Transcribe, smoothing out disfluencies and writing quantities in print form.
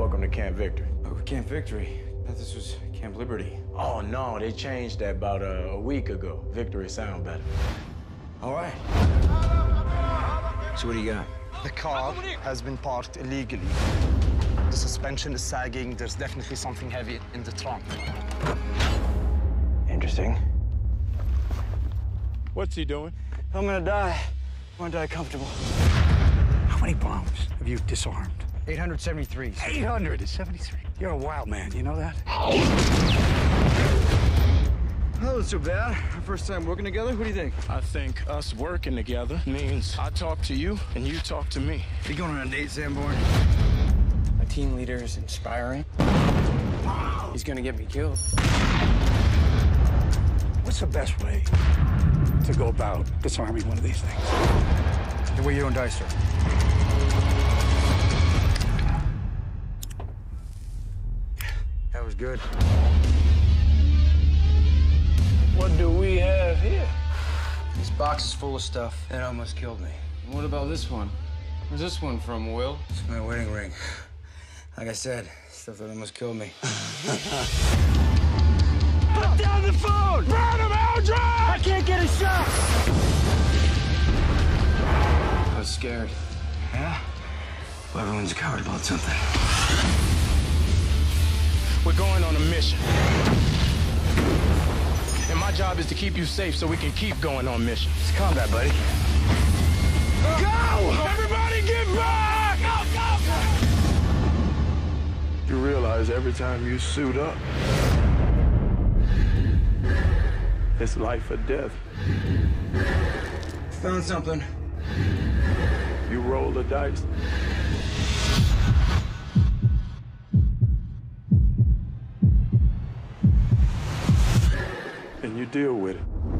welcome to Camp Victory. Oh, Camp Victory? I thought this was Camp Liberty. Oh, no, they changed that about a week ago. Victory sound better. All right. So what do you got? The car has been parked illegally. The suspension is sagging. There's definitely something heavy in the trunk. Interesting. What's he doing? I'm gonna die. I wanna die comfortable. How many bombs have you disarmed? 873. 873. You're a wild man, you know that? That was too bad. Our first time working together. What do you think? I think us working together means I talk to you and you talk to me. You going on a date, Sanborn? My team leader is inspiring. He's gonna get me killed. What's the best way to go about disarming one of these things? The way you don't die, sir. That was good. What do we have here? This box is full of stuff that almost killed me. What about this one? Where's this one from, Will? It's my wedding ring. Like I said, stuff that almost killed me. Put down the phone! Burn him, Aldrin! I can't get a shot! I was scared. Yeah? Well, everyone's a coward about something. We're going on a mission. And my job is to keep you safe so we can keep going on missions. It's combat, buddy. Go! Everybody get back! Go, go, go! You realize every time you suit up, it's life or death. Found something. You roll the dice. And you deal with it.